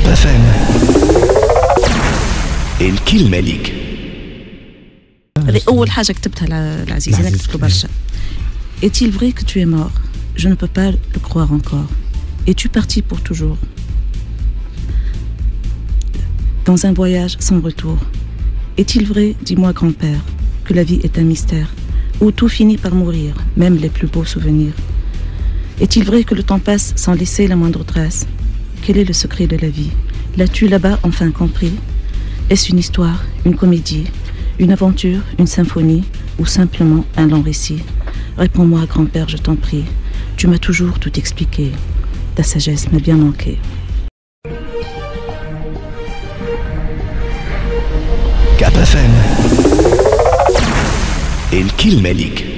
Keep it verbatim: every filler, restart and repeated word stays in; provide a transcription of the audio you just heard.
اف ام الكلمة ليك. هذه أول حاجة كتبتها العزيز، أنا كتبت له برشا. Est-il vrai que tu es mort? Je ne peux pas le croire encore. Es-tu parti pour toujours? Dans un voyage sans retour. Est-il vrai, dis-moi grand-père, que la vie est un mystère, où tout finit par mourir, même les plus beaux souvenirs? Est-il vrai que le temps passe sans laisser la moindre trace? Quel est le secret de la vie? L'as-tu là-bas enfin compris? Est-ce une histoire, une comédie, une aventure, une symphonie, ou simplement un long récit? Réponds-moi, grand-père, je t'en prie. Tu m'as toujours tout expliqué. Ta sagesse m'a bien manqué. كاب اف ام الكلمة ليك.